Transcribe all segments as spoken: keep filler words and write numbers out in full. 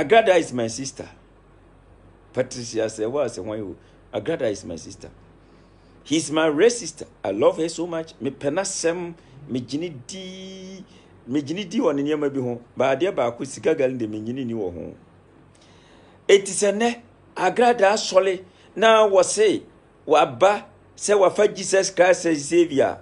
Agrada is my sister. Patricia said, well, I said, why you? Agrada is my sister. He's my real sister. I love her so much. Me penasem, me jini di, me jini di wani niya mabi hon. Ba adia ba aku sika gali de me jini ni wo hon. Eti se ne, Agrada sole, na wase, waba, se wafa Jesus Christ as Savior.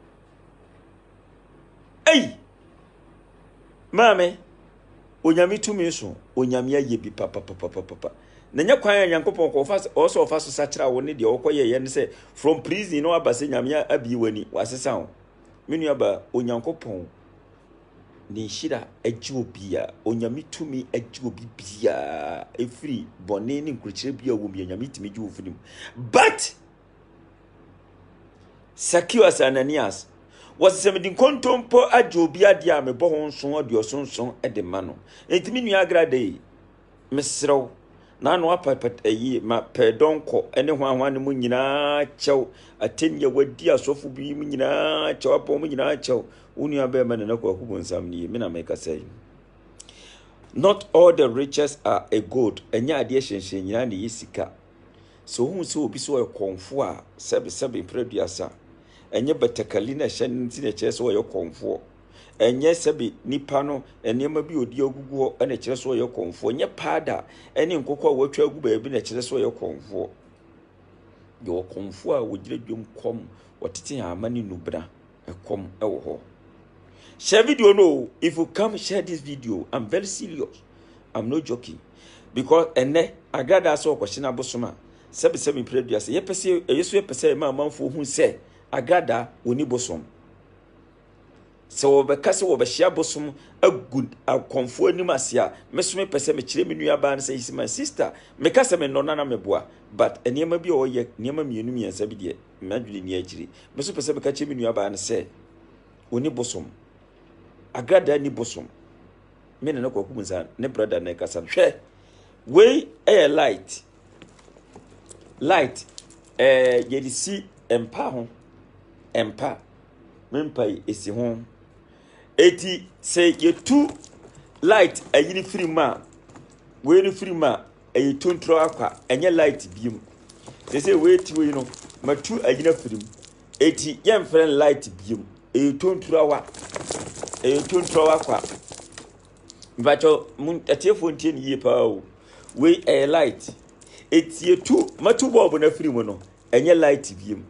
Hey! Mame, onyami tumi so, onyami aye bi papa papa papa papa. Nanya kwanya Nyankopon ko fa also fa so sachira wo ne de okoye ye ne se from prison no abase nyame abi wani wasesa ho. Menu aba Onyankopon ni shira agi obi a onyami tumi agi obi bia efiri bone ni nkurukire bia wo mi nyame timi gi wo finim. But Zacchaeus Ananias was seventeen kontompo ajobi ade a mebo ho nson ade osonson e de ma no. Entimi nua agrade mesrew na no apapat ayi ma pedonko ene ho ahwan mu nyina chew atenya wadi asofo bi mu nyina chew apo mu nyina chew unu abe ma na kwa kubonsam ni me na make say not all the riches are a good enya ade hyenhyen nyina ne yisika so hu so obi so ekonfo a sebe sebe preduasa enye betakali na hyen nti na kire so yo konfo enye sebe nipa no enema bi odi agugu na kire so yo konfo nye pada ene nkokọ watwa agu ba bi na kire so yo konfo yo konfo a wogire dwom kom watete amani nubra ekom ewo ho. Share video no, if you come share this video, I'm very serious. I'm not joking. Because ene Agrada so question abosoma sebe sebe preduasa ye pese yeso ye pese ma manfo hu se Agrada oni bosom. So be kase wo be hia bosom a good a konfo anim asia meso me pese me kire me nua ba na say is my sister me kase me no na me boa but enema bi o ye enema mienu miensa bi de madwuli ni akiri meso pese be ka kire me nua ba na say oni bosom Agrada ni bosom me na ko kumunsa ne brother na kasa hwe we a light light eh ye di si empa ho empa mempai esi ho eti say ye two light ayini free ma we ni free ma ayi tontro akwa enye light biem they say wait we no ma two ayina free eti ye mfren light biem ayi tontro awa ayi tontro akwa mbacho mun atiefo ntie ni yepa o we a light eti ye two ma two bulb na free mo no enye light biem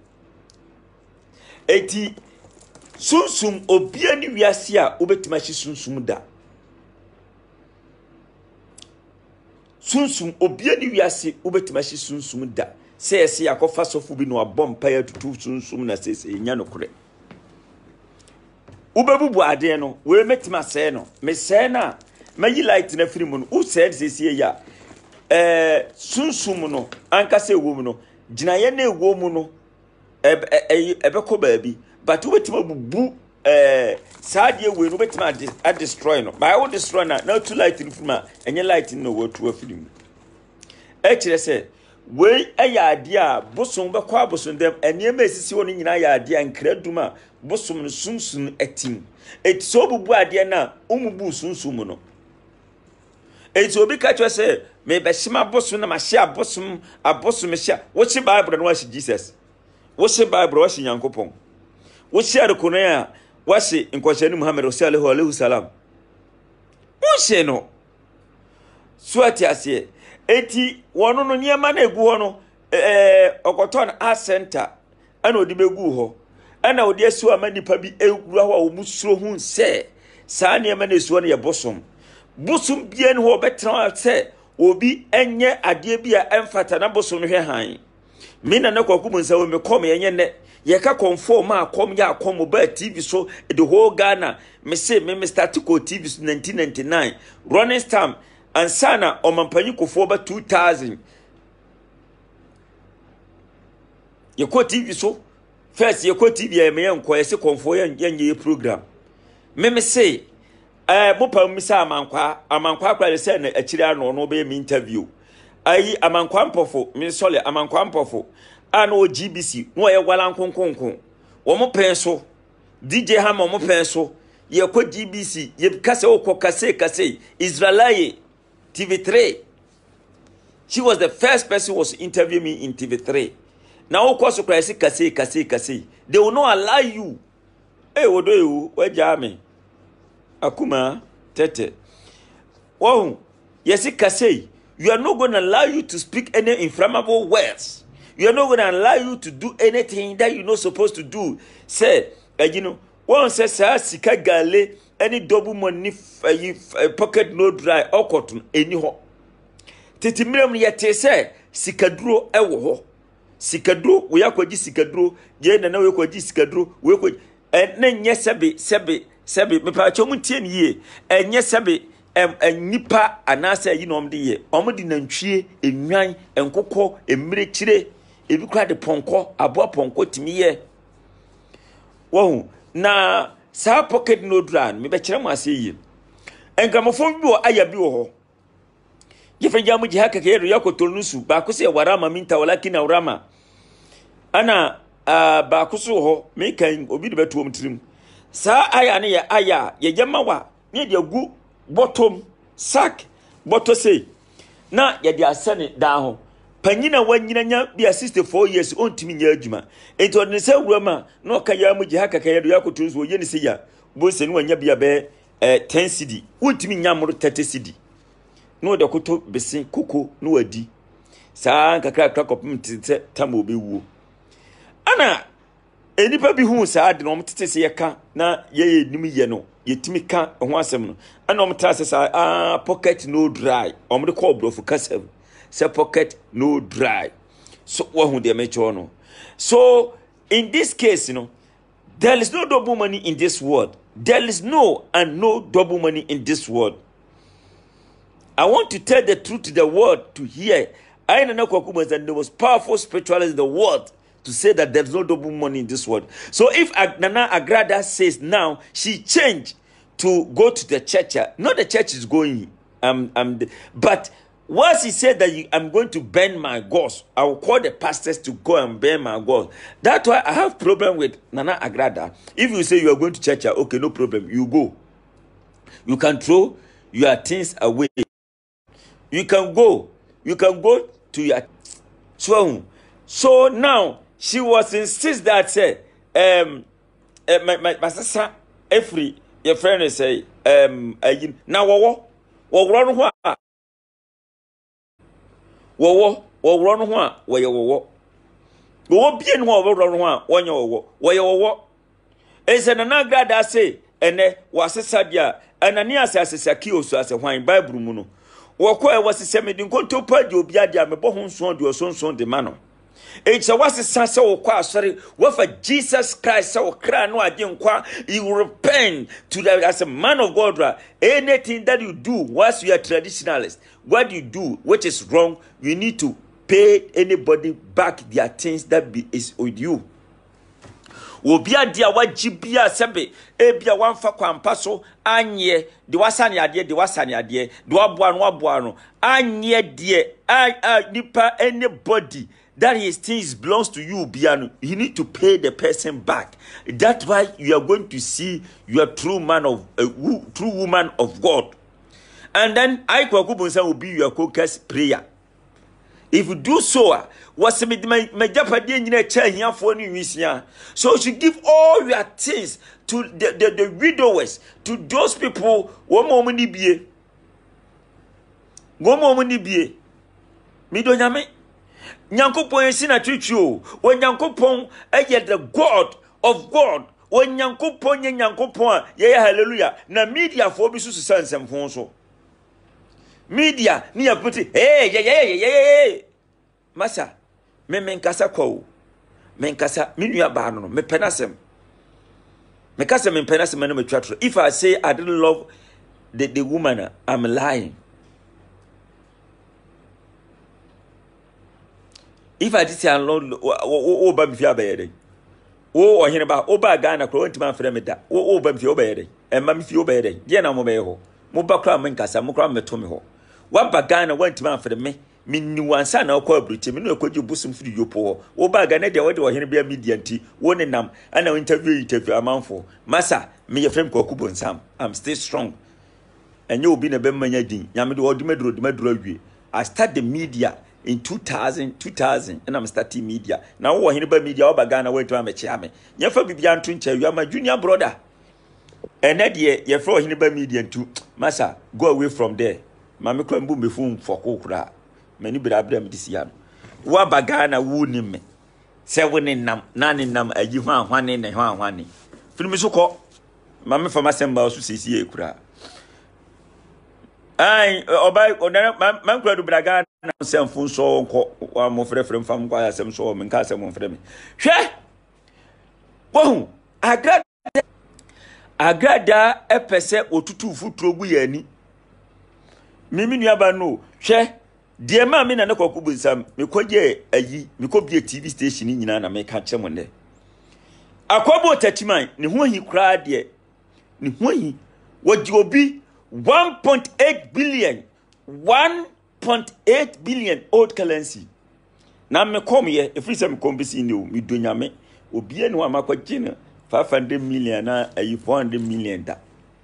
eti sunsum obia ni wiase a obetima hye sunsum da sunsum obia ni wiase obetima hye sunsum da se ese yakofa sofu bi no abom pa ya tutu sunsum na sese nya no kore ubebubu ade no we metima se no me se na mayi light na firi mu no u se sese ya eh sunsum no anka se wo mu no gina ye na ewo mu no ebe ebe ko baabi but we betima bubu eh saadie we no betima a destroy no by we destroy na na two light in from enye light no wo to afiri e kire se we aya ade a bosom be kwa bosom dem enema esisi woni nyina ya ade a nkraduma bosom no sunsun etim et so bubu ade na umubu sunsun no et obi ka twa se me be shima bosom na ma hia bosom abosom hia wo chi bible no wa shi Jesus wo chi bible wa shi Nyankopon wo shi akono ya wa shi nkohyani Muhammad sallallahu alaihi wasallam wo shi no suati ase eti wono no niema na egu ho no eh okoton a center ana odi begu ho ana odi asu amanipa bi eguru ho a wo musuro hu se saa niema na esu no ye bosom bosom bia ne ho betra se obi enye ade bia emfata na bosom no hwe han mina na kwaku munsa wo me kom yenye ne ye ka conform a kom ya kom ba T V so the whole Ghana me say me start ko T V so nineteen ninety-nine running stamp and sana o mampanyi kofo ba two thousand ye ko T V so first ye ko T V ya me enko ye se conform yenye ye program me me say eh mo pa mi sa amankwa amankwa kwa se na akiri ano no be me interview ayi amankwa mpofo mi sole amankwa mpofo ana o G B C no ye gwala nkonkonkon wo mo pen so D J Hammer mo pen so ye ko G B C ye kase o ko kase kase Israelaye T V three. She was the first person who was interviewing me in T V three. Now, of course, you can say, kase, kase, kase. They will not allow you. Hey, what do you? Where jame? Akuma, tete. Wow, yes, kase. You are not going to allow you to speak any inflammable words. You are not going to allow you to do anything that you're not supposed to do. Say, uh, you know, one says, sika gale, any double money, uh, pocket no dry, or cotton, any ho. Titi mìíràn yẹ te sẹ sikaduro ẹwọ hɔ sikaduro wòye akɔgye sikaduro yẹ nana wòye akɔgye sikaduro wòye akɔgye ɛnɛ nyɛ sɛbi sɛbi sɛbi mipaakyɛ ɔmo tie ne yie ɛnyɛ sɛbi ɛm ɛnipa anaasɛ ɛyi na ɔmo de yɛ ɔmo de nantwie enwan nkokɔ mmirekyire ebi kura de pɔnkɔ aboa pɔnkɔ timi yɛ wɔn na saa pocket no dra no mibɛkyerɛ mo ase yie nkramofo bi wɔ aya bi wɔ hɔ. Jefenja mu jihaka ke yako tolusu ba kusi ya warama minta walakini warama ana uh, ba kusu ho me kan obi de beto omtrim sa aya ne ya aya ye jama wa ne de gu bottom sack bottom say na ye de asane da ho panyina wanyina nya bia sixty-four years ontimi nya adwuma ento ne se wurama na oka ya mu jihaka ke yako tolusu ye ne se ya bo se ne wanya bia be eh, ten cedi ontimi nya moro thirty cedi no de koto besi koko no adi saa kakra kakra kopim tete tam obewu ana enipa bi hu saa de no mtete se yeka na ye ye nim ye no yetimi ka ho asem no ana omta se saa ah pocket no dry omde call brofu kasem se pocket no dry so wo hu de mecho no so in this case you know there is no double money in this world there is no and no double money in this world. I want to tell the truth to the world to hear. I know Kwakumo is the most powerful spiritualist in the world to say that there's no double money in this world. So if Nana Agrada says now she changed to go to the church, not the church is going, um, um, but once he said that you, I'm going to burn my gods, I will call the pastors to go and burn my gods. That's why I have problem with Nana Agrada. If you say you are going to church, okay, no problem, you go. You can throw your things away. You can go. You can go to your so so now she was insist that say um uh, my my my sister every your friend say um uh, now wo wo wo no ho a wo wo wo wo no ho a wo ye wo wo wo bie no ho wo wo no ho a wo nye wo wo wo ye wo wo ese na na grada say ene wo asesa dia anania asesa kioso ase hwan bible mu no woko e wasese me din konto pa di obi ade amebo ho nso de osonson de ma no e che wasesa se woko asori wafa Jesus Christ se wokra no ade nkwa you repent to the as a man of God. Anything that you do once you are traditionalist, what you do which is wrong, you need to pay anybody back their things that be is with you. Obia dia wajibia sebe ebia wanfa kwampa so anye de wasane ade de wasane ade de waboa no waboa no anye de a nipa anybody that his things belongs to you bia you need to pay the person back. That's why you are going to see your true man of a uh, true woman of God. And then I kwakubunsa will be your focus prayer. If you do so, what's my my Japanese here for new so you give all your things to the, the, the widowers, to those people. One moment be one moment be me don't yame. Nyankopon ensina twitwo. When Nyankopon eye the God of God. When Nyankopon ye Nyankopon ye hallelujah. Na media for bi so sansem fon so. Media ni yaputi hey yeah yeah yeah yeah masa me menkasa kwa menkasa me nua ba no me penasem me kasa me penasem na me twatro. If I say I didn't love the, the woman, I'm lying. If I did say I love o ba mi fi abayede o ohene ba o ba Ghana kro ntima afre me da o o ba mi fi obayede e ma mi fi obayede de na mo be ho mo ba kra menkasa mo kra me to me ho waba Ghana wantima afre me minni wansa na okwa abrite me no ekwaji busum firi yopo wo ba Ghana de wode wo hene bia media nti wo ne nam ana interview interview amanfo masa me ye frem Kwaku Bonsam. I'm still strong and you will be in a bemanya din. Yamid or Dimedro, Dimedro. I start the media in two thousand, two thousand, and I'm starting media. Now, what Hiniba media, Obagana, wait to am a chairman. Yafa Bibian Twincher, you are my junior brother. And that year, you throw Hiniba media too. Massa, go away from there. Mammy can boom before for Kokra. Many brabram this year. Wabagana wound me. Seven in nam, none in nam, a you one in a one one. Filmisoko, Mammy from my samba also says ye cra. Ai, obai, ona man kura do braga na semfun so nko wa mo frefrem fam kwa asem so men ka asem frem. Hwe! Wo agrada agrada epese otutu futuro gu yani. Mimi nuaba no, hwe de ma me na ne kwakubu nsam, me kwaje ayi, me kobie T V station nyina na me ka kyem nde. Akwabo tatiman, ne ho hi kura de, ne ho hi waji obi one point eight billion one point eight billion old currency na me come here if we say me come be see no me donya me obi ene wa makwaje na five hundred million na ayi four hundred million da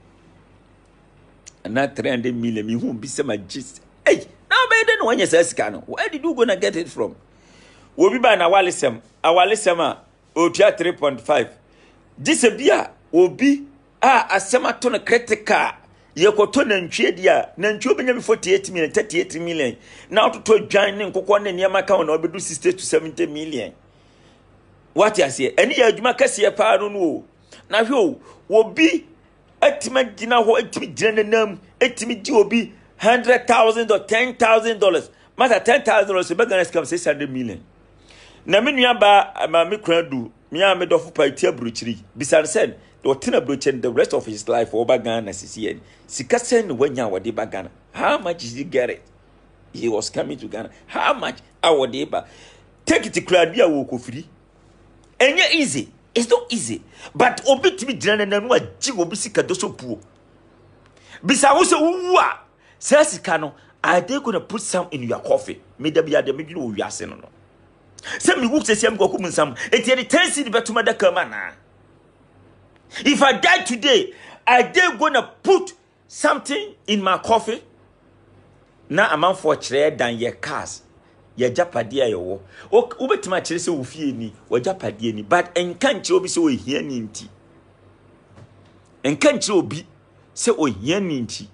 na three hundred million me hu bi say ma gist hey now be dey no anya sika no where did you gonna get it from obi ba na walesem awalesem a otua three point five this bia obi a asema to no critical yekoto na ntwe dia na ntwe obenya forty-eight million thirty-eight million na ototo dwan ne nkokọ ne niam aka na obedu sixty to seventy million what you say eni ya adwuma kase pa no no na hwe o obi atima gina ho atimi gina nam atimi gi obi one hundred thousand or ten thousand dollars mata ten thousand dollars be gana scam six hundred million na me nua ba ma me kran du me a me dofo pa tia bruchiri bisan said Otina Bruchen the rest of his life over Ghana C C N. Sikasen when ya wadi Ghana. How much did he get it? He was coming to Ghana. How much our deba? Take it to Claudia Woko free. And yeah, easy. It's not easy. But obit me general and what Jig Obisika doso poor. Bisa also uwa. Says Kano, are they gonna put some in your coffee? Maybe be at the middle of your son. Send me books as I'm going some. It's a tendency to bet to Madakamana. If I die today, are they gonna put something in my coffee? Na amount for chere than your cars. Your japadia yo. O ubetima chere se ofie ni, o japadia ni. But enkanche obi se o hia ni nti. Enkanche obi se o hia ni nti.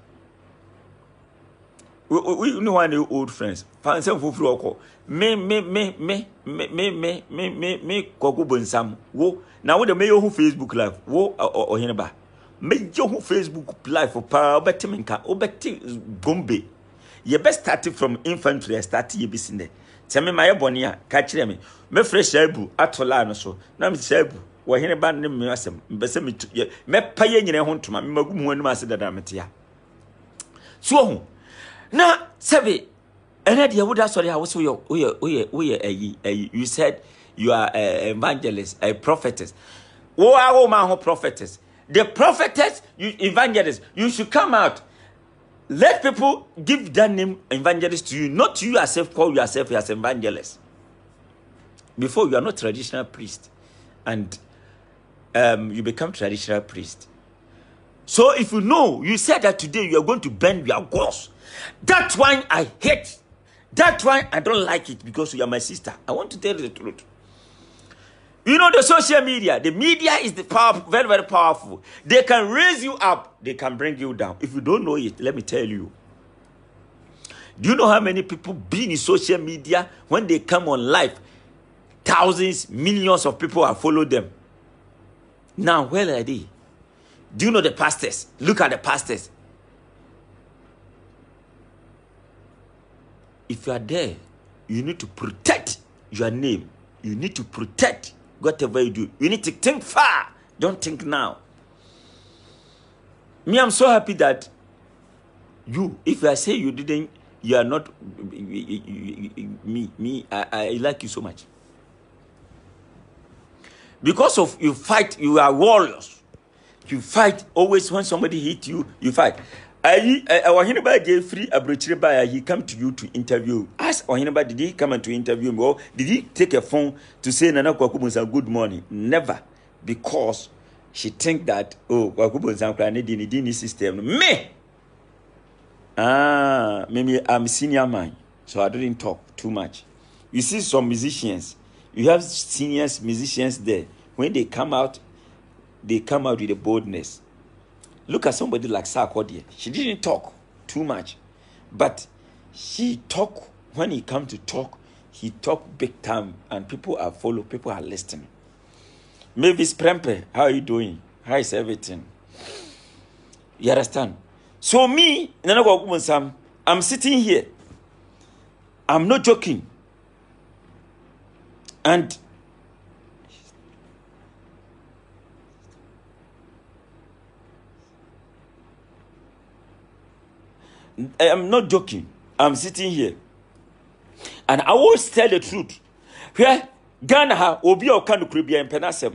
We know one old friends. Fan sem fufuru oko. Me me me me me me me me me me kogu bonsam. Wo na wo de me yo hu Facebook live. Wo o hene ba. Me yo hu Facebook live for pa obetiminka obeti gombe. Ye best start from infantry start ye bisinde. Tell my boni a ka kire me. Me fresh abu atola no so. Na me shabu wo hene ba ne me asem. Mbese me me pa ye nyine ho ntoma. Me magum ho anum ase dada metia. So hu na sebe ene dia woda sorry how so you you you you said you are an evangelist, a prophetess. Wo are man who prophetess? The prophetess, you evangelist, you should come out. Let people give that name evangelist to you, not you yourself call yourself as evangelist. Before you are not traditional priest, and um, you become traditional priest. So if you know, you said that today you are going to bend your goals. That's why I hate. That's why I don't like it, because you are my sister. I want to tell you the truth. You know the social media. The media is the power, very, very powerful. They can raise you up. They can bring you down. If you don't know it, let me tell you. Do you know how many people being in social media when they come on live? Thousands, millions of people have followed them. Now, where are they? Do you know the pastors? Look at the pastors. If you are there, you need to protect your name. You need to protect whatever you do. You need to think far. Don't think now. Me, I'm so happy that you, if I say you didn't, you are not, me, me, I, I like you so much. Because of you fight, you are warriors. You fight always when somebody hit you, you fight. I, I, I, Jeffrey Abrochireba, he come to you to interview. Ask Ohinaba, did he come and to interview me? Or did he take a phone to say Nana Kwakubu good morning? Never. Because she think that, oh, Kwakubu Zankra, Nedini system. Me! Ah, maybe I'm senior man, so I didn't talk too much. You see some musicians, you have senior musicians there. When they come out, they come out with a boldness. Look at somebody like Sarkodie. She didn't talk too much, but she talk when he come to talk, he talk big time, and people are follow, people are listening. Mavis Prempe, how are you doing? How is everything? You understand? So me, I'm sitting here. I'm not joking. And I'm not joking. I'm sitting here. And I always tell the truth. Where Ghana ha obi o kan kuribia empenasem.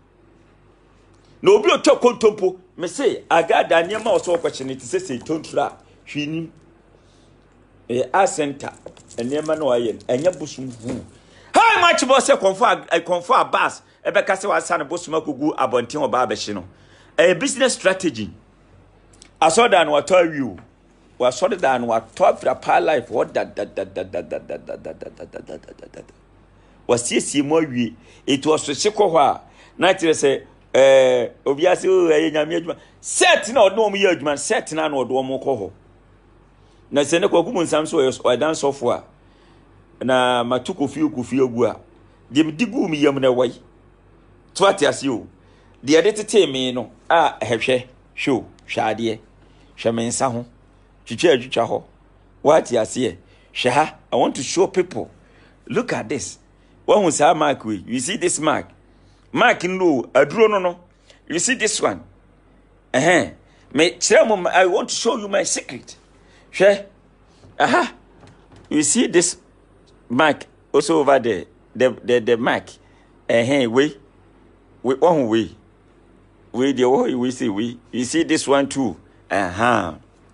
No obi o chọ kontompo. Me say aga da niema oso kwachene ti say tontura hwini. Eh a center niema no aye enya busum hu. How much boss say confirm I confirm bus e be kase wa san busum akogu abonten oba abehye no. A business strategy. Asoda na wato awiu. Was sorry than what top for a life. What that that that that that that that that that that that that that was yes, more we it was a sequel. Night say, eh, obviously, a set no no me man, set no no do more coho. Na send a cocoon some so or dance software. Na matuko few kufio gua. Dim digu me yamna way. Twat as you. The editor me no, ah, have she, show, shadie, shaman saho. What you see? Shaha, I want to show people. Look at this. What was our mark? You see this mark? Mark in low, a drone no. You see this one? Uh huh. Me, I want to show you my secret. Share. Aha. You see this mark also over there? The the the mark. Uh huh. We, we one way. We the way we see we. You see this one too. Uh huh.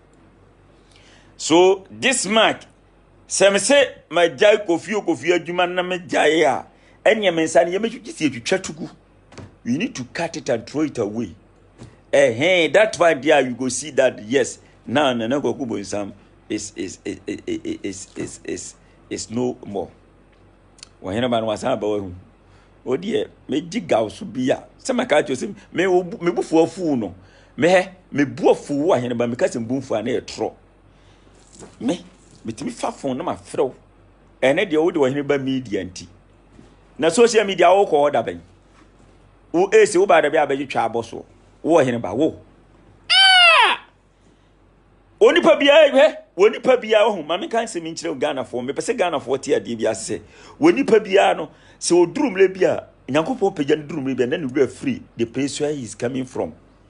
So this mark, some say my jai kofi kofi adwuma na me jai a enya mensa ne yemechu kisi etwetwa tugu. You need to cut it and throw it away. Eh hey, that one there you go see that yes, now na na kokubo nsam is is is is is is is no more. Wa hena ba no wasa ba hu. Odi me giga so bia. Se maka cho se me me bufu afu no. Me he me bu afu wa hena ba me kase mbumfu na e tro. Me, me fa phone na ma frɛ ene de wo de wo hene ba media nti na social media wo ko order ban wo ese wo ba da bia abaji twa aboso wo hene ba wo ah oni pa bia hwe oni pa bia wo ma me kan se me nkyerɛ Ghana fo me pese Ghana fo te ade bia se oni pa bia no se odurum le bia nyankopɔ pagya durum le bia na ne wura free the place where he is coming from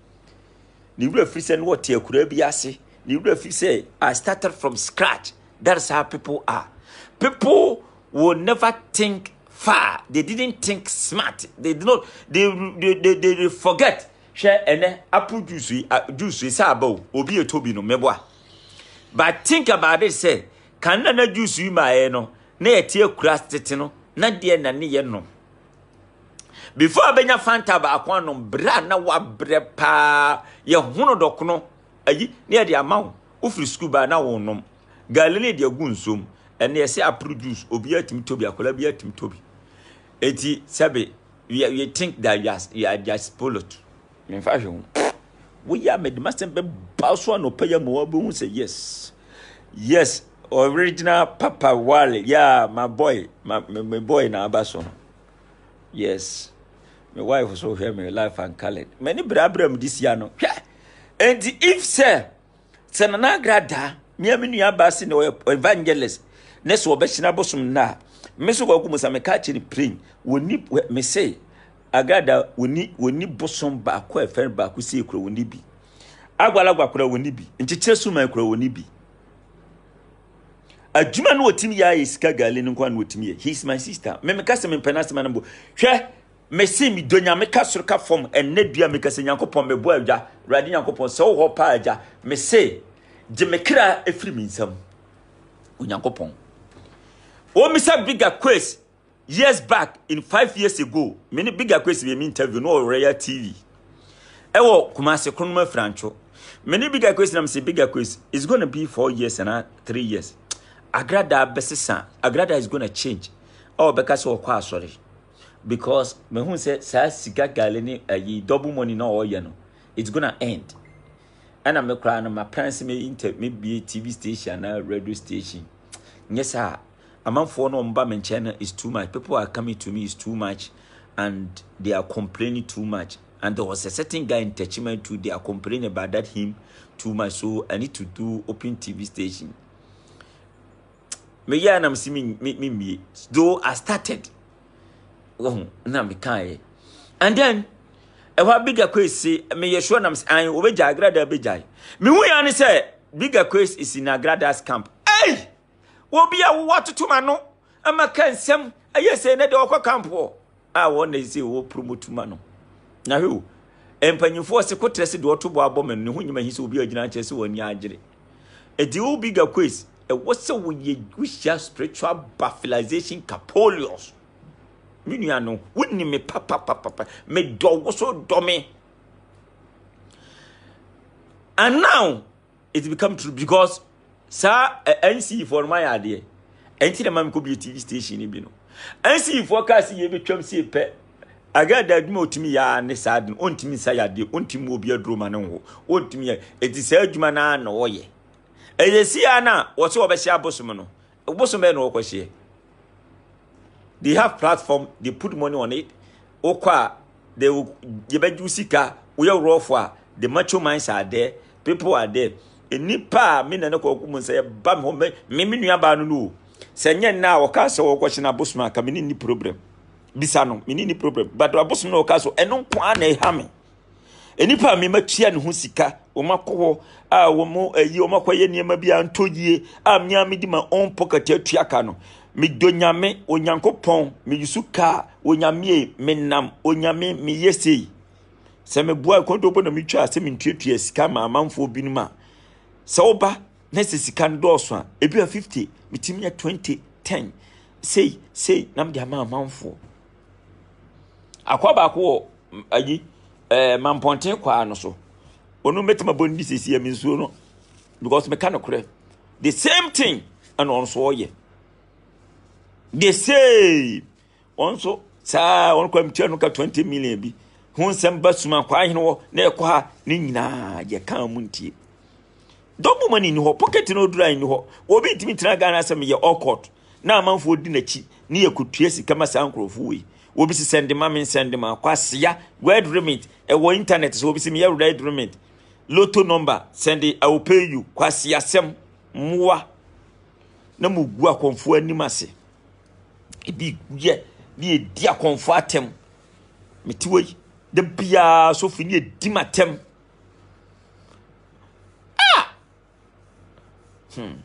ne wura free se no wo te akura bia se. You if you say I started from scratch. That's how people are. People will never think far. They didn't think smart. They did not. They they they, they, they forget. Share ene apple juice juice is about obi etobi no meboa. But think about it. Say can na juice you my no na etie kura tete no na de na ne ye no. Before abenya fanta ba akwa no bra na wa bre pa ye hono dokono. Ayi near the amount of school by now on nom. Galilee de gunsom, and they say I produce Obia Tim Toby, a Colabia Tim Toby. Eti Sabe, we think that yes, you are just polite. In fashion, we are made master boss one or pay more boom say yes. Yes, original Papa Wally, yeah, my boy, my, my boy na Abason. Yes, my wife was so here, my life and colored. Many brabram this year no. And if sir, Sanana grada, me aminu abasi no evangelist, neso obeshina bosum na, meso kwa kumusa mekachi ni praying, woni me say, agada woni woni bosom ba kwa efen ba ku si ekro woni bi. Agwala gwa kura woni bi, nchiche su ma kura woni bi. Adwuma no otimi ya isika gale no kwa no otimi ye. He is my sister. Me mekase me penase manambo. Hwe me see me donya me kasoro ka form enne dua me kase nyankopon me bo adwa rade nyankopon se wo ho pa adja me say je me kra efri mi nsam onyankopon o mi sa bigger quest years back in five years ago me ni bigger quest be me interview no Royal T V e wo Kumasi Kronoma Francho Many bigger question, I'm saying bigger question. It's going to be four years and not three years. Agrada besisa. Agrada is going to change. Oh, because of course, sorry. Because me who said sa sika galeni ayi double money na all you know. It's going to end. And I'm crying. My parents may inter me be T V station and radio station. Yes, sir. A man for no mba channel is too much. People are coming to me is too much, and they are complaining too much. And there was a certain guy in Techiment too. They are complaining about that him too much. So I need to do open T V station. Me yeah, I'm seeing me me me. Though I started, oh, na me kai. And then, a what bigger quest say me you sure I'm saying over Jagrada Bijay. Me we only say bigger quest is in Agrada's camp. Hey, will be a water to mano. I'm a can some. I yes say na the camp. I want to say wo promote to mano. Na who? Empanyufo se kotrese do to bo abom no hunyima hisi obi agina chese woni agire. E di wo bigger quiz e wose wo ye wisha spiritual baffilization capolios. Minua no wonni me papa papa papa me do wo so do me. And now it become true because sir N C for my idea. Enti na mam ko bi T V station ni bi no. N C forecast ye betwam se pe Agada adwuma otimi ya ne sad ontimi sa ya de ontimi obi adroma ne ho ontimi ya eti sa adwuma na na wo ye eyesi ya na wo se obehia abosom no abosom be no kwahie. They have platform, they put money on it. Okwa they ye beju sika we rough a the macho minds are there, people are there. Enipa me na ne ko kumun say ba me me me nua ba no no se nye na wo ka se wo kwahie na abosom aka me ni problem. Bisano, me ni problem. But abosom no ka so eno kwa na eha me. Enipa me matua ne ho sika, wo makọ a wo mo ayi wo makoye niema bia ntodie, a mnya me di ma on pocket atua ka no. Me donyame onyankopon, me yusuka, onyame me nam, onyame me yesei. Se me bua konto bo na me twa se me ntuatua sika ma amanfo binuma. Se oba na se sika ndo so a, ebi a fifty, me timia twenty, ten. Say, say nam dia ma amanfo. Akwa ba ko ayi eh mamponten kwa no so onu metima bondi sesi ya minsuo no because me kana kure the same thing and on so ye the same on so sa on kwa mtia no ka twenty million bi hu nsem basuma kwa ahene wo na ekwa ni nyina ye kan mu ntie double money ni ho pocket no dura ni ho obi ntimi tira Ghana asem ye awkward na amanfo di na chi ni yakutue sika masa ankrofo we obi si send ma me send ma kwasia word remit e wo internet so obi si me word remit lotto number send it, I will pay you kwasia sem mwa na mugu akonfo animase e bi ye bi e di akonfo atem metiwe de bia so fini e di matem ah hmm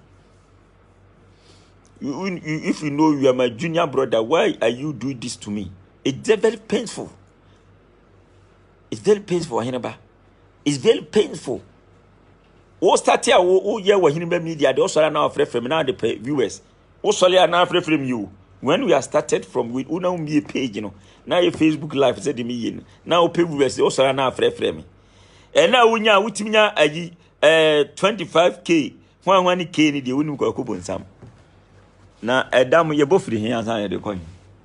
you, you, if you know you are my junior brother, why are you doing this to me? It's very painful. It's very painful, Ahinaba. It's very painful. What start here? Oh, yeah, we're hearing media. They also are now afraid from now the viewers. Also, are now afraid from you. When we are started from with una me a page, you know. Now your Facebook live said me now pay viewers. They also are now afraid from me. And now we are with me uh twenty-five K. One one K ni the winning kwa kubon sam. Na edam ye bofri hin asan ye de koy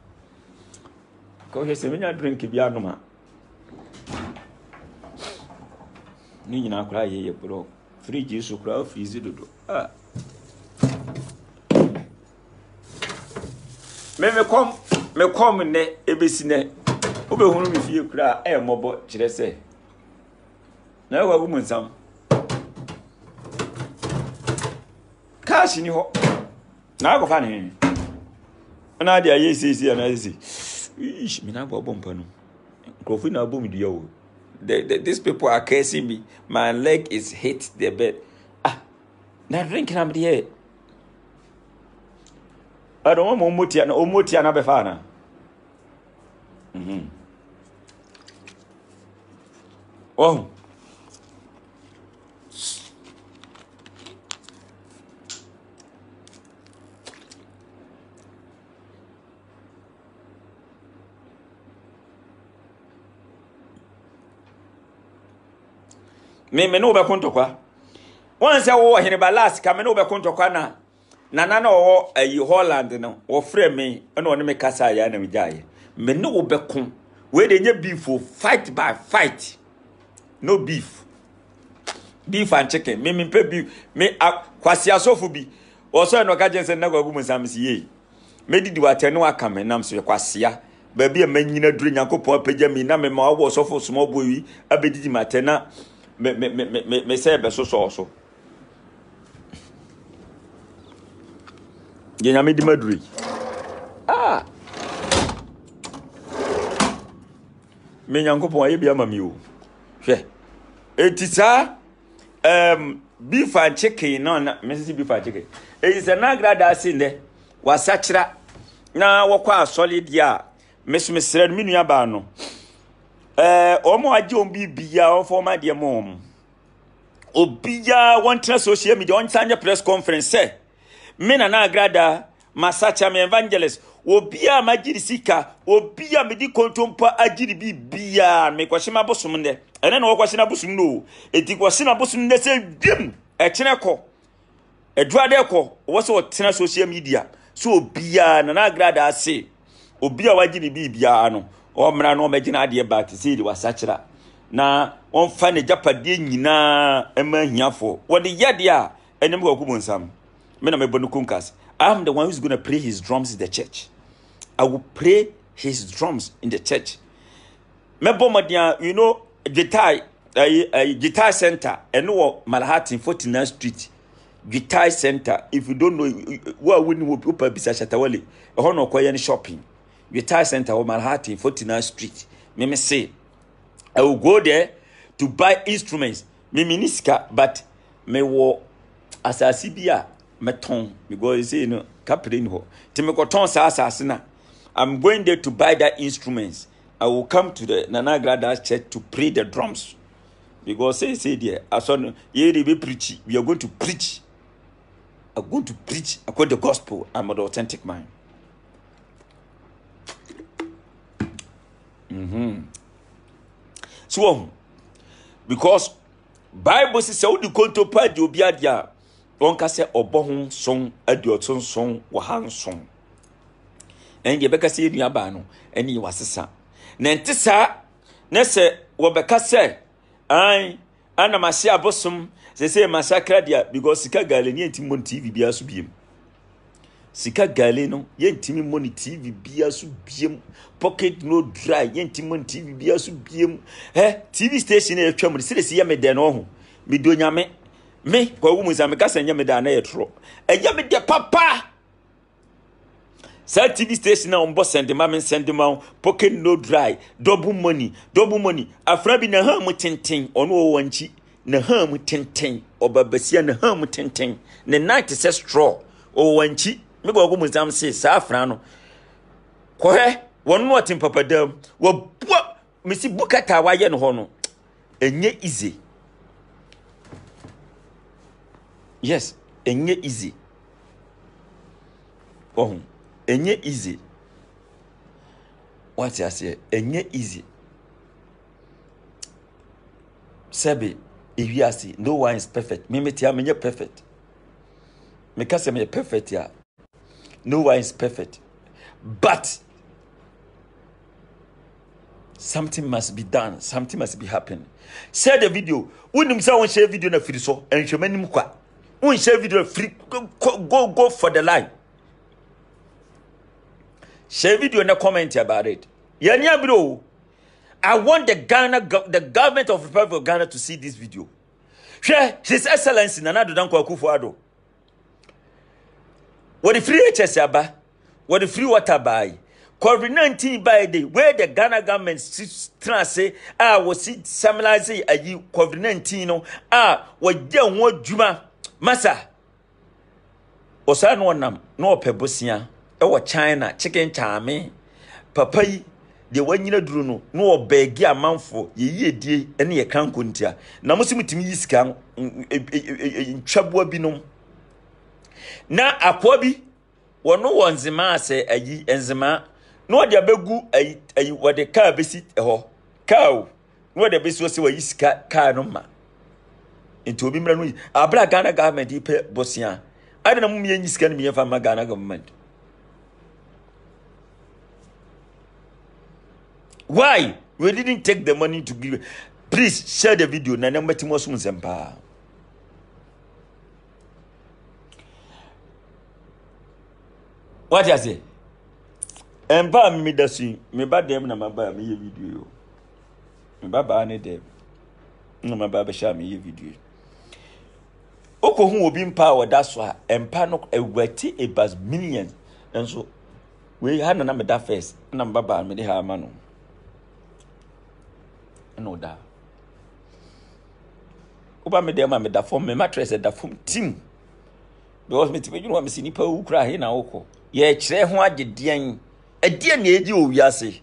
ko he se menya drink bi anoma ni nyina akura ye ye bro fridge so kura freeze dodo ah me me kom me kom ne ebesi ne obehunu mi fie kura e mobo kire se na wa gumun sam cash ni ho na go fa ni na dia ye si si na si ish mi na bo bompa no crofin na bo mi dia o these people are cursing me my leg is hit the bed ah na drink na me dia I don't want motia na omotia na be fa na mhm oh me me no be kontokwa won se wo hene balas ka me no be kontokwa na na na na wo ayi Holland no wo frɛ me na one me kasa ya na me jaye me no wo be kon we de nye beef fight by fight no beef beef and chicken me me pe beef me kwasi asofu bi wo so no ka jense na gwagu musamsi ye me didi wate no aka me nam so kwasia ba bia manyina duru Nyankopɔn apagya mi na me ma wo sofo small boy abedidi mate na me me me me say be so so so ye nyame di maduri ah me Nyankopɔn aye bia ma mi o hwe etisa um beef and chicken no na me say beef and chicken e is na grada sin de wasachira na wokwa asole dia mesumesere mi nua ba no eh omo age on bibia on forma de mom obia won tra social media on sanya press conference say me na na grada masacha me evangelist obia magiri sika obia me di kontompa agiri bibia me kwashima bosom ne ene na wokwashina bosom no eti kwashina bosom ne se dim e kene ko eduade ko wo se otena social media so obia na na grada ase obia wagiri bibia no o mra no magina ade ba te se di wasachira na on fa ne japade nyina ema hiafo wo de yade a enem ko kubonsam me na me bonu kunkas I'm the one who's going to play his drums in the church. I will play his drums in the church. Me bomadia, you know, guitar, a guitar center, and no Manhattan forty-ninth Street. Guitar center. If you don't know, where wouldn't we put beside Shatawali? A honor quiet shopping. Guitar center or Manhattan forty-ninth Street. Me me say, I will go there to buy instruments. Me miniska, but me wo asasibia. Meton because you say you know captain ho timikoton sa asasina I'm going there to buy that instruments. I will come to the Nana Grada's church to play the drums because say say there as on ye be preach we are going to preach I'm going to preach according to the gospel. I'm an authentic man. Mhm so because Bible says how the konto pa di obi adia onka se obohun son adioton son wahan son en ye beka se nua ba no eni wasesa na ntisa na se wo beka se an ana mase abosom se se masakra dia because sika gale ni entimo T V bia so biem sika gale no ye ntimi money T V bia so biem pocket no dry ye ntimo T V bia so biem eh T V station e twam se se ye me de no ho me do nyame me kwa wu musa me kasa nyame da na yetro eya me de papa sa T V station na ombo send ma me send ma pocket no dry double money double money afra bi na ha mu tenten ono wo wanchi na ha mu tenten obabasia na ha mu tenten ne night se straw o wanchi me kwa wu musa se sa afra no ko he wonu otin papa dam wo bua me si bukata wa ye no ho no enye easy. Yes, enye easy. Oh, enye easy. What I say? Enye easy. Sebi, if you see, no one is perfect. Me me tia me perfect. Me kase me perfect ya. No one is perfect. But something must be done. Something must be happening. Share the video. Unim sa won share video na firi so. Enhwe manim kwa. Un share video free go, go go for the line. Share video in the comment about it. Yanya bro. I want the Ghana the government of the Republic of Ghana to see this video. Share His Excellency Nana Addo Dankwa Akufo-Addo. What the free H S aba, what the free water buy. COVID nineteen by the where the Ghana government say ah was it similarly a COVID nineteen no ah what dey won djuma masa osa no nam no pebosia e wo China chicken chame papa yi de wanyina duru no no obegi amanfo ye yedie ene ye kanko ntia na musimutimi yisika ntwaboa binom na akwa bi wono wonzema ase ayi enzema no de abegu ayi ayi wode car besi ho car no de besi wo se wa yisika car no ma into obi mra no abra Ghana government ipe bosia ade na mum yenyi sika no me fa ma Ghana government. Why we didn't take the money to give? Please share the video na na metimo sum sempa. What you say? Empa me dasi me ba dem na maba me ye video. Me baba ne dem. Na maba be sha me ye video. Oko hu obi mpa wo da so a empa no ewati ebas millions. Enso we ha na me da first na baba me de ha ma no. No da. Oba me dem ma me da form me mattress da form team. Because me tipe you know me si nipa wu kra he na woko. Ye kire ho agedian. Adie na edi o wiase.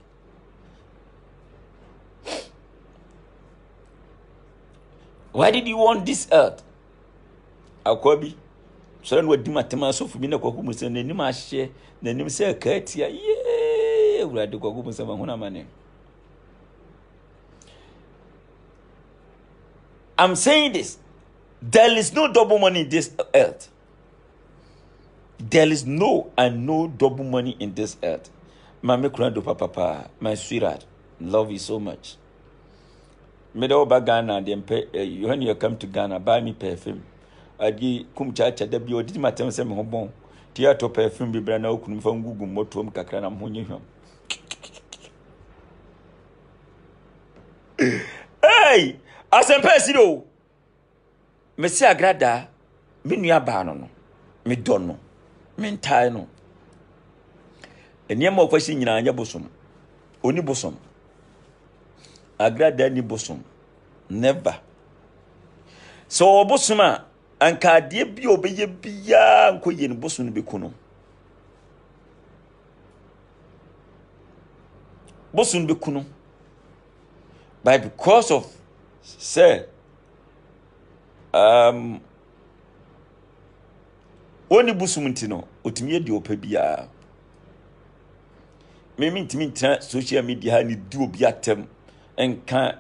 Why did you want this earth? Akwabi. So no di matema so fu bi na kwaku mu se na nim ahye na nim se ka atia. Ye, urade kwaku mu se ma huna mane. I'm saying this. There is no double money in this earth. There is no and no double money in this earth. Mame Kurando Papa, my sweetheart, love you so much. Me da oba Ghana, when you come to Ghana, buy me perfume. Adi kum chacha da bi odi matem se me ho bon. Tia to perfume bi bra na okunu fa ngugu motom kakra na mo nyehwam. Hey! Asempa sido. Me si agrada me nua ba no no. Me do no. Me ntai no. Eniema okwasi nyina anya bosom. Oni bosom. Agrada ni bosom. Never. So bosom a anka de bi obeye bia nko ye ni bosom no beku no. Bosom beku no. But because of say um oni busum ntino otimi edi opa bia me me ntimi ntra social media ha ni du obi atem enka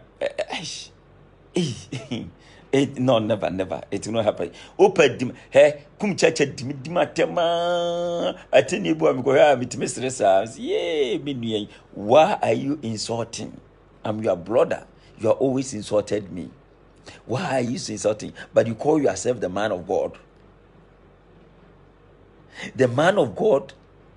eh no never never it will not happen opa dim he kum chacha dim dim atem ateni ebu am go ha mitimi stressa yeah me nuan. Why are you insulting? I'm your brother. You are always insulted me. Why are you insulting? But you call yourself the man of God. The man of God.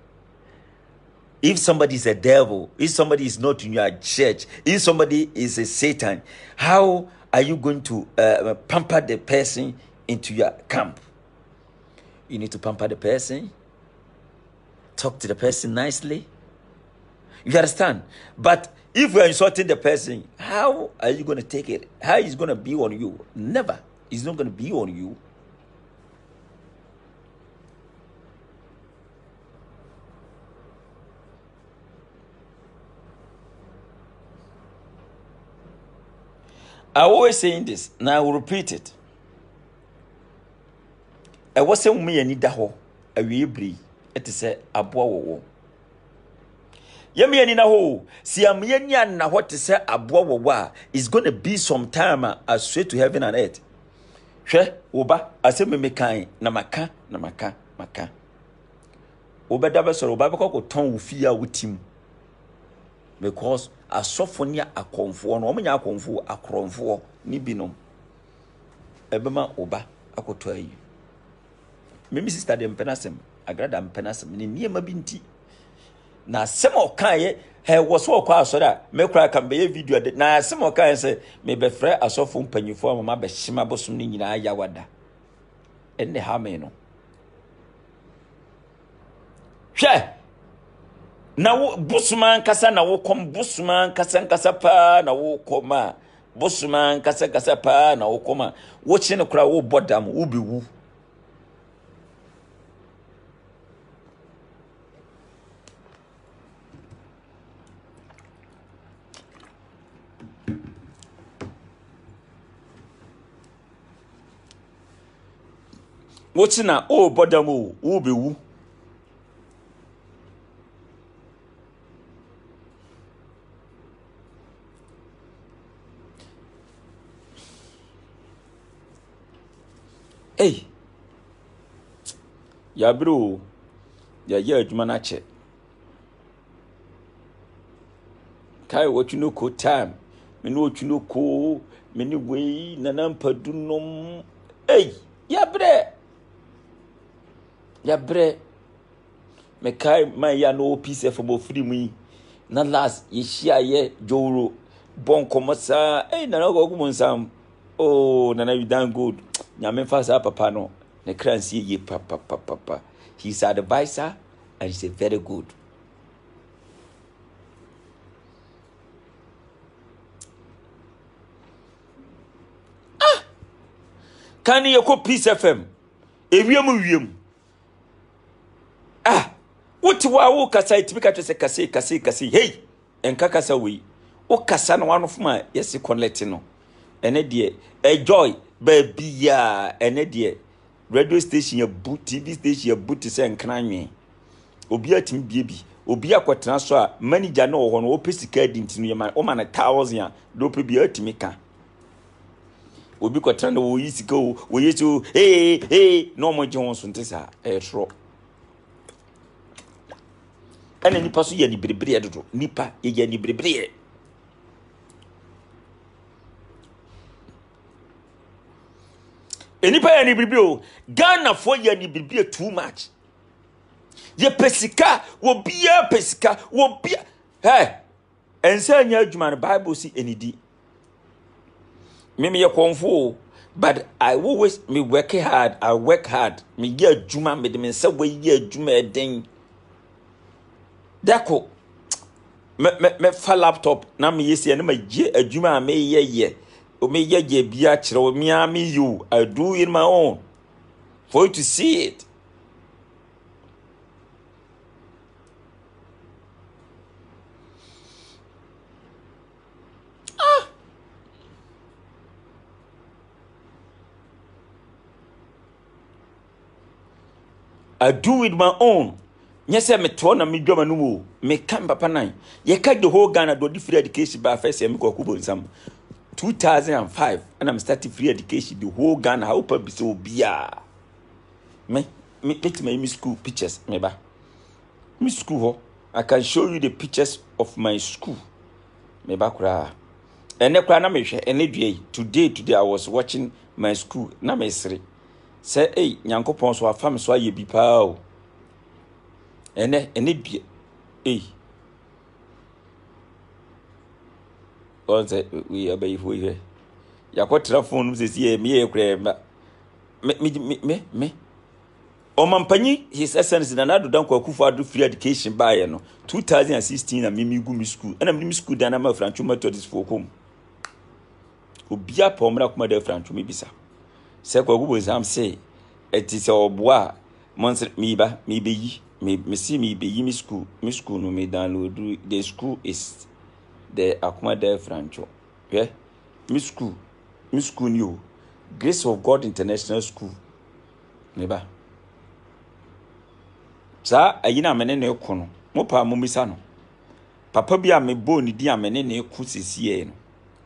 If somebody is a devil, if somebody is not in your church, if somebody is a Satan, how are you going to uh, pamper the person into your camp? You need to pamper the person. Talk to the person nicely. You understand? But if we are insulting the person, how are you going to take it? How is it going to be on you? Never. It's not going to be on you. I always saying this. Now I will repeat it. I was saying me any daho. I will breathe. It is a aboa wo. Yemi ani na ho si am yenya na what to say aboa wo is going to be some time as straight to heaven and earth. Hwe oba asem me kan na maka na maka maka. Oba da be soro oba be ko ton wo fia wutim. Because asofonia akonfo no omnya akonfo akronfo ni binom. Ebema oba akoto ayi. Me sister dem penasem agrada mpenasem ni niema binti. Na semo kan he wo so kwa asora me kura kan be video de na semo kan se me be frɛ asofo mpanyifo amama be hima bosom ni nyina ya wada enne ha me no hwɛ na wo bosuma nkasa na wo kom bosuma nkasa nkasa pa na wo koma bosuma nkasa nkasa pa na wo koma wo chi ne kura wo bodam wo be wu What's na oh bodamu wo be wu Hey, ya bro, ya ye adwuma na che. Kai what you know ko time. Me know what you know ko me ni we nanampa dunom. Hey, ya bre. Ya bre. Me kai my ya no piece for mo free me. Na last ye share ye joro bon komosa. Hey, na go go sam. Oh, nana you done good. Nyame fasa papa no. Ne kransi ye papa papa papa. He's an advisor and he's a very good. Ah! Can you go Peace F M? Ewiem wiem. Ah! What wa wo kasa itibika to se kase kase kase. Hey! Enka kasa we. O kasa no one of my yes connect no. Ene de enjoy baby ya ene de radio station ya boot T V station ya boot se nkranwe. Obi atim biebi. Obi akwetena so a manager no ho no opesika di ntinu yema o ma na thousand a do pe bi atimi ka. Obi kwetena no wo yisika o wo yesu hey hey no mo je won so ntesa e tro. Ana nipa so ye ni berebre dodo. Nipa ye ye ni berebre. Enipa ye ni berebre o. Ghana fo ye ni berebre too much. Ye pesika, wo bia pesika, wo bia. Hey, ense anya adwuma no Bible si enidi. Me me ye konfo, but I always me work hard, I work hard. Me ye adwuma me de me se we ye adwuma eden. Dako me me me fa laptop na me yesi na me je adwuma me ye ye. O me ye ye bia kire me am you. I do in my own for you to see it. I do with my own. Yes, I'm a tone and me do no me come papa nine. Ye cut the whole Ghana do free education by first year me go kubo some two thousand five and I'm starting free education the whole Ghana how be so bia. Me me put my school pictures me ba. Me school ho I can show you the pictures of my school. Me ba kura. Ene kura na me hwe ene due today today I was watching my school na me sere. Say hey nyankopon so afam so aye bi pa o. Ene ene due eh on say we abay fo here yakotra phone se sie me e kura me me me me o mampanyi his essence na nado dan kwa kufu adu free education bae no two thousand sixteen na me me gu mi school na me school dan na ma franchu methodist for kom obia pomra kuma da franchu me bisa se kwa gubo exam say eti se oboa monse me ba me be yi me me see me be yi mi school mi school no me download the school is the akuma da franchu yeah mi school mi school ni o Grace of God International School me ba sa ayina amene ne ko no mo pa mo misa no papa bi a me bo ni di amene ne ku sesie no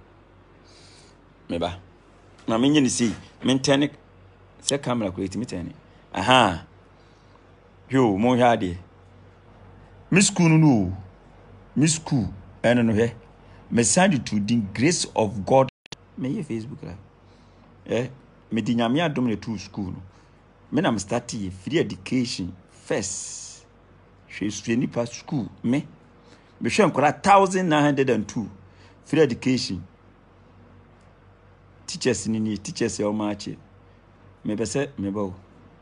me ba na me nyini si me ntene se camera ko etimi tene aha yo mo hwa de mi school no mi school eno no he me send to the Grace of God me ye Facebook la eh me di nyame adom ne to school no me na me start free education first she student pa school me me hwe nkora one thousand nine hundred two free education teachers ni ni teachers e o ma ache me be se me ba o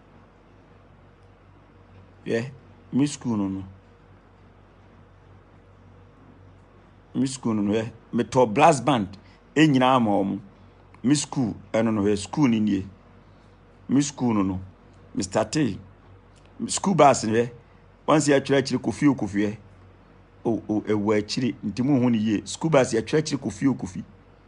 yeah mi school no no mi school no yeah me to brass band e nyina ama om mi school eno no school ni ni mi school no no me started school bus ne once ya twere kire kofi okofi o o ewu akire ntimu hu ni ye school bus ya twere kire kofi okofi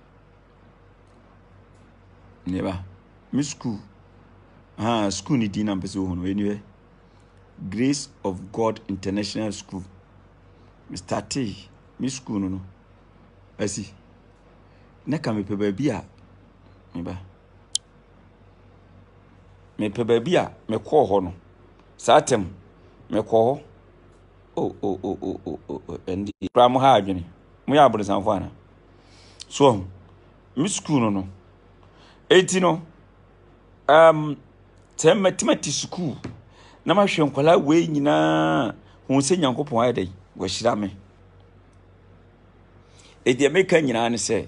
ne ba mi school ah school ni di na mpese hu no anyway Grace of God International School me started mi school no no asi na ka me pe ba bia ne ba me pe baabi a me kɔ hɔ no saatem me kɔ hɔ o o o o o endi pra mo ha adwene mo ya abresanfo ana so mi school no no eti no um tem mathematics school na ma hwe nkwala we nyina hu se Nyankopɔn ayɛ dai wo hyira me eti me ka nyina ne se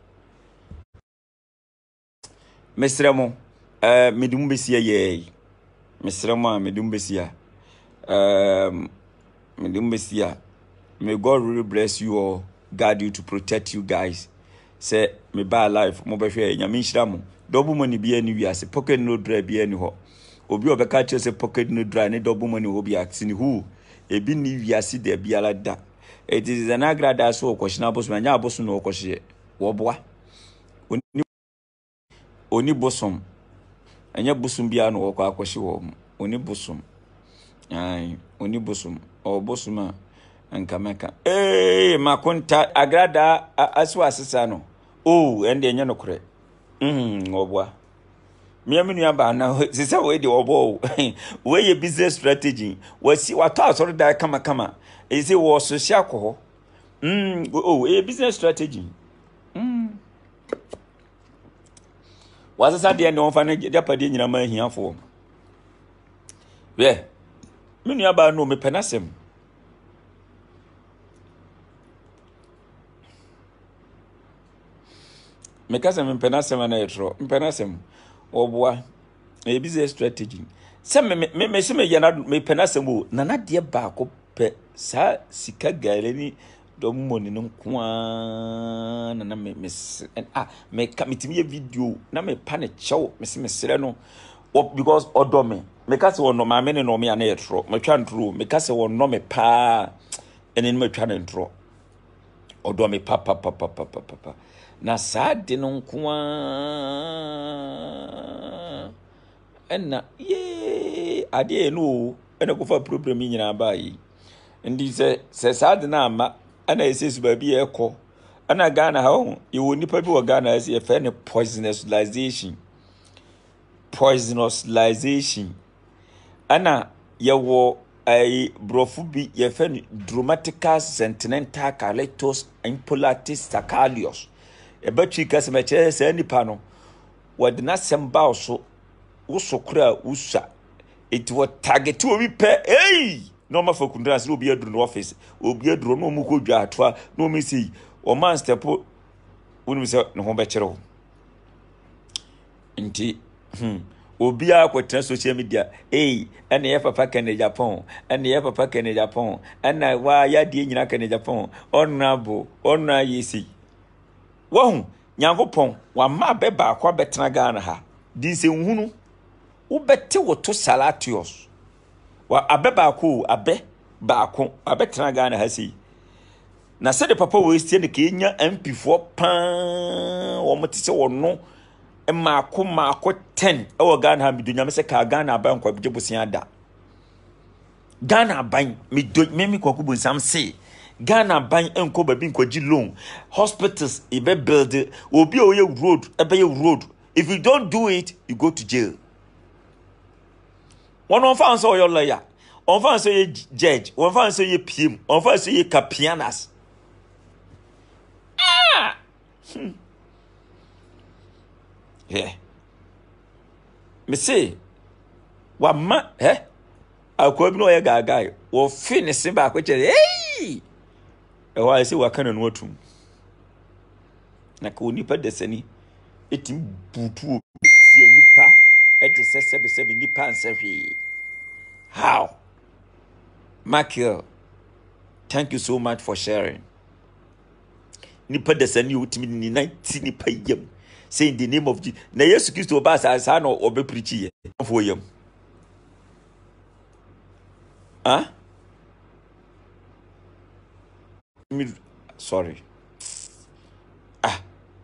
mesrɛ mo eh medum besia ye mesrɛ mo a medum besia um medum besia may God really bless you or guard you to protect you guys say me ba life mo be hwe nyame hyira mo double money bi ani wiase pocket no dry bi ani ho obi obeka che say pocket no dry ne double money ho bi aksini hu ebi ni wiase de biala da it is an agrada so question aboso anya aboso no okohye wo boa oni oni bosom anya bosom bia no okọ akohye wo oni bosom ai oni bosom o bosom a nkameka eh makonta agrada aso asesa no oh ende enye no kore mhm obwa me amenu aba na sisa we de obo we ye business strategy wasi wato asoro da kama kama e say wo social ko mm oh e business strategy mm wasasa de ende on fa na de pade nyina ma hiafo we menu aba no me penasem me kasa me penasem na etro penasem oboa e business strategy se me me me se me yana me penasem o na na de ba ko pe sa sika galeni do moni no kwa na na me me ah me ka mitimi video na me pa ne chew me se me sere no because odo me me kasa wo no ma me ne no me ya na etro me twa ntro me kasa wo no me pa ene me twa ntro odo me pa pa pa pa pa pa na sade no nkoa enna ye ade no ene ko fa problem nyina ba yi ndi se se sade na ama ana esesu ba bi ekọ ana Ghana ha ho ye nipa bi wo Ghana ase e fe ne poisonousization poisonousization ana ye wo ai brofu bi ye fe ne Drammaticus sentimental calyptus impolatis sacalius e batwi kasema che se nipa no wode na semba oso wo sokura usa eti wo target obi pe eh no ma fakundra se obi aduru no office obi aduru no mu ko dwa atoa no mi sei o man step wonu se no ho be kire nti hmm obi akwetena social media eh ene ye papa kene Japan ene ye papa kene Japan ene wa ya die nyina kene Japan honorable honor yesi wahun Nyankopon wa ma be ba akwa betena Ghana ha di se nhunu wo bete wo to salatios wa abe ba ko abe ba ko abetena Ghana ha si na se de papa wo estie ne kenya M P four pan wo mte se wo no e ma ko ma ko ten e wo Ghana ha bidunya me se ka Ghana ban kwa bije busia da Ghana ban me do me me kwaku bu sam se Ghana ban enko ba bi nkwaji loan hospitals e be build obi o ye road e be ye road if you don't do it you go to jail one on fan so your lawyer on fan so ye judge on fan so ye P M on fan so ye capianas ah hmm. Yeah me say wa ma eh akwa bi no ye gaga wo finish ba ko chere hey e wa se wa kana no atum na ka onipa desani etim butu sie nipa ete sesebe sebe nipa ansahwe how Michael thank you so much for sharing nipa desani utimi ni ninety nipa yam say in the name of Jesus na Yesu Kristo ba sa sa no obe preach ye for yam ah sorry ah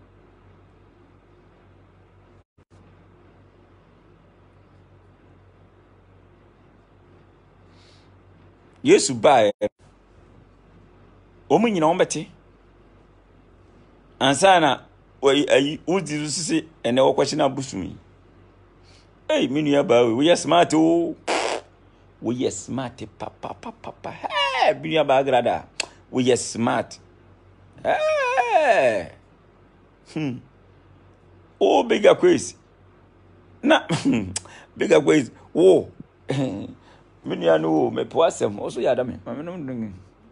Yesu ba omu nyina ombete ansana wai ayi udiru sisi ene wokwachina busumi Hey, minu ba we smart oh. We smart papa papa papa. Hey, minu ba grada. We smart. Hey. Hmm. Oh, bigger quiz. Na bigger quiz. Oh. Minu anu me poasem. Also yada me. Me no nding.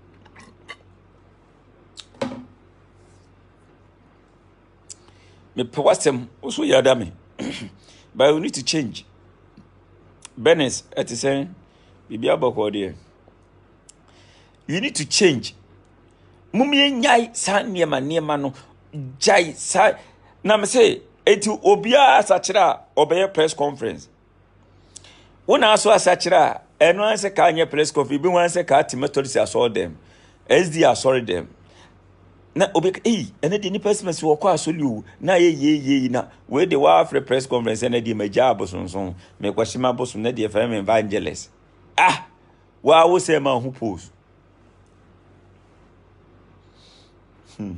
Me poasem. Also yada me. But we need to change. Benes, at the same, Bibi Aboko there. You need to change. Mummy nyai sa niema niema no jai sa na me say eti obia asachira obeye press conference. Wona aso asachira eno anse ka anye press conference bi wan se ka timatoris aso dem. S D asori dem. Na obi eh ene de ni personal wo kwa asoli o na ye ye ye na we de wa afre press conference ene de maja abosonson me kwashima bosom na de fa me evangelist. Ah wa wo se ma hu post. Hmm.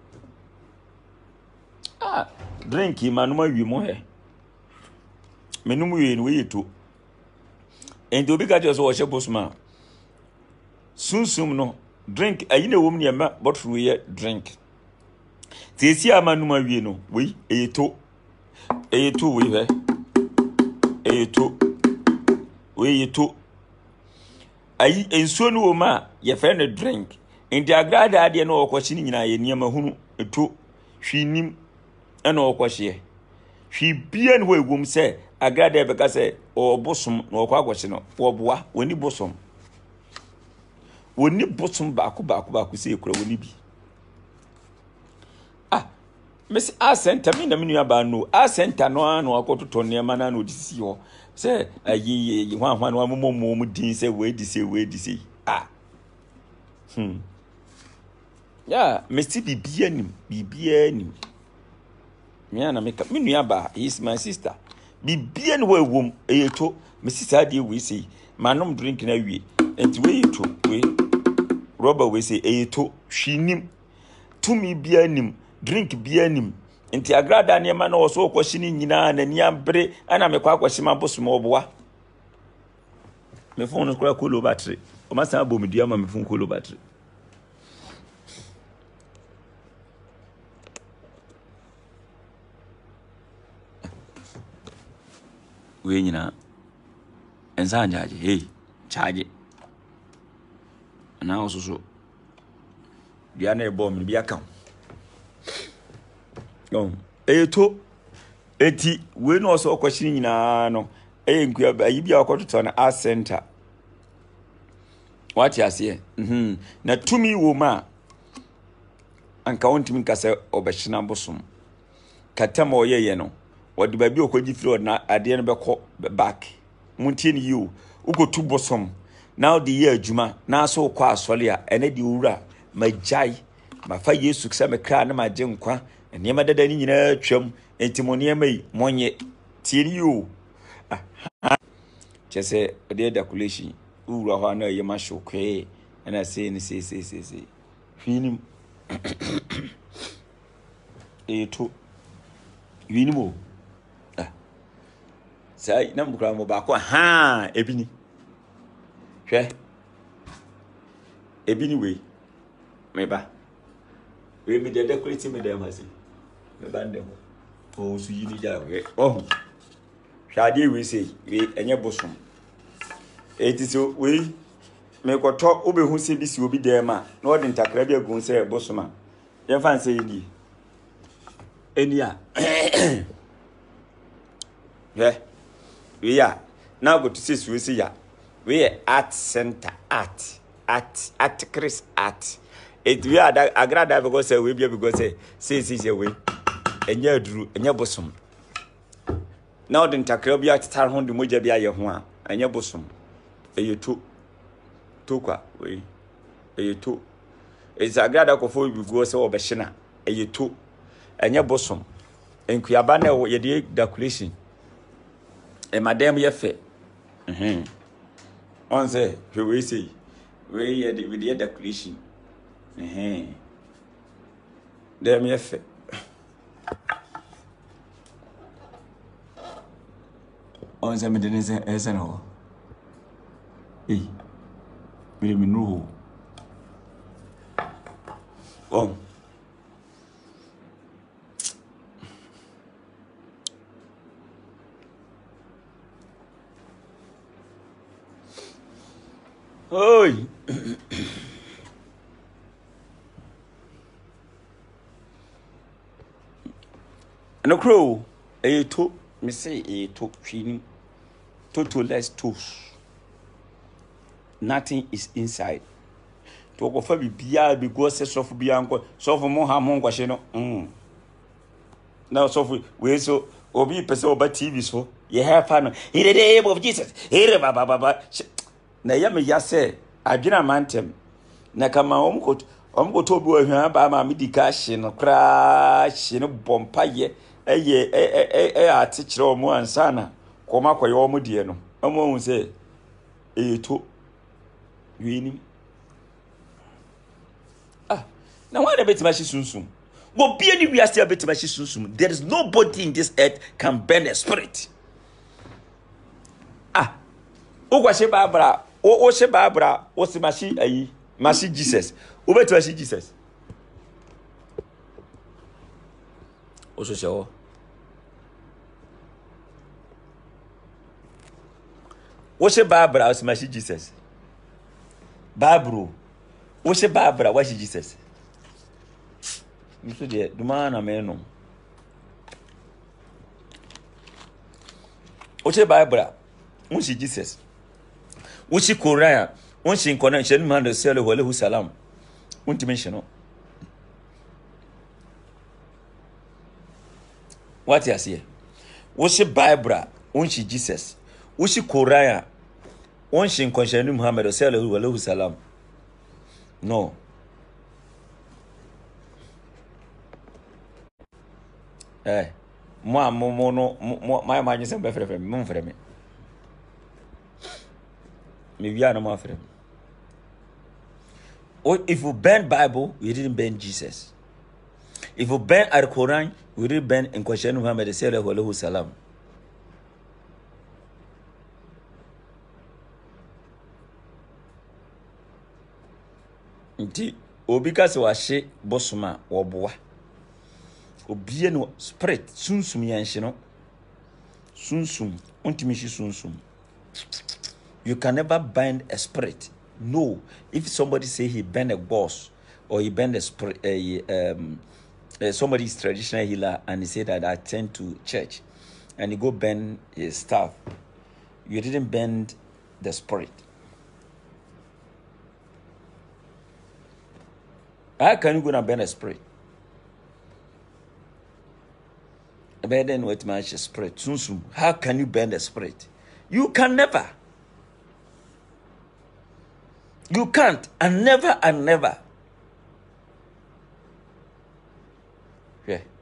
Ah, drinki manuma wi mo he. Menum wi ni we to. En do bi ga just wo she bosma. Sunsum no drink ayi na wom ne ma bottle ye drink. Tesi amanuma wi no we e to. E to we he. E to. We e to. Ayi ensuo no wo ma ye fe no drink. Indi agrada ade no okwahye ni nyina ye niam hunu eto hwinim ena okwahye hwi bia no egum se agrada e beka se obosom na okwakwahye no woboa woni bosom woni bosom baako baako baako se ekura woni bi ah Miss a center me na menu aba no a center no an okototo niam na no disi ho se ayi hwan hwan no amommo mu din se we disi we disi ah hmm yeah, Mister Bibia nim, Bibia nim. Me ana me me nua ba, he is my sister. Bibia no wom eyeto, me sister dey we say, manom drink na wie. Enti we yeto, we rubber we say eyeto, hwi nim. Tumi bia nim, drink bia nim. Enti agrada ne ma na wo so kwahye ni nyina na ni ambre, ana me kwa akwahye ma bosom oboa. Me phone no kura kolo battery. O ma san abom dia ma me phone kolo battery. We nyina ensa njaje hey charge na ososo bia na ebo mi bia kan no eto eti we no so kwahye nyina no eh nkua ayi bia okototo na art center what you say mhm na tumi wo ma anka wontimi nkase obehina bosom katama oyeye no wodi ba bi okogi firi na ade no beko back muntie ni you ugotu bosom now the year adwuma na so kwa asole a ene di wura majai mafa Yesu kisa me kra na maje nkwa enema dada ni nyina twam entimoniye mai monye tie ni you chese ode calculation wura ho na yema shokwe na say ni say say say say finim eto winimo sai na mukra mo ba ko ha ebini hwe ebini we me ba we mi de decorate me dem hasi me ba ndem o su yi ni ja we oh hwade we sei we enye bosom eti so we me ko to obehu se bi si obi dem a na odi ntakra bi agun se bosom a ye fan se yi eni a yeah we are now go to see we see ya we art center art art art Chris art it we are agrada because say we be because say say say we enya duru enya bosom now the ntakra bi atar ho de moja bi aye ho a enya bosom eyeto to kwa we eyeto is agrada ko fo bi go say obehina eyeto enya bosom enkuaba na ye de calculation e madam ye fe mhm on say we say we ye de we de calculation mhm dem ye fe On se me didn't say, as an ho. Eh, will me know. Oh. Oi. No crow. A to me say a to training. Total less tools. Nothing is inside. To go for bia be go say so for bia nko so for mo ha mo nkwahye no mm now so for we so obi pese oba T V so ye have fun in the name of Jesus here ba ba ba na ya me ya say adwena mantem na kama om ko om ko to bi ohwan ba ma me dika hye no kra hye no bompa ye eye e e ate kire omo ansa na koma koye omo die no omo hu say e to yini. Now, why the bit mashi sunsum? Go be any we are still bit mashi sunsum. There is nobody in this earth can burn a spirit. Ah, o kwashe Barbara, o o she Barbara, o si mashi ayi, mashi Jesus. O bet mashi Jesus. O so she o. O she Barbara, o si mashi Jesus. Barbara, o she Barbara, what she Jesus? Isso de do mana meno. Oche Bible, unshi Jesus. Uchi Korea, unshi in connection man the sell who salam. Unti mention. What you say? Uchi Bible, unshi Jesus. Uchi Korea, unshi in connection Muhammad the sell who salam. No. Eh, moi, mon, mon, non, moi, ma imagine c'est frère, mon frère, mais, mais we are no more frère. Oh, if you burn Bible, we didn't burn Jesus. If you burn Al Quran, we didn't burn in question Muhammad sallallahu alaihi wasallam. Nti obi ka se wa hye bosoma wo boa. Obie no spirit sunsum yanhye no sunsum ontimi hye sunsum. You can never bind a spirit. No, if somebody say he bend a boss or he bend a spirit, uh, um, uh, somebody is traditional healer and he say that I attend to church and he go bend his staff, you didn't bend the spirit. How can you go and bend a spirit? Bend with my spirit. Sunsum. How can you bend a spirit? You can never. You can't, and never and never. Yeah.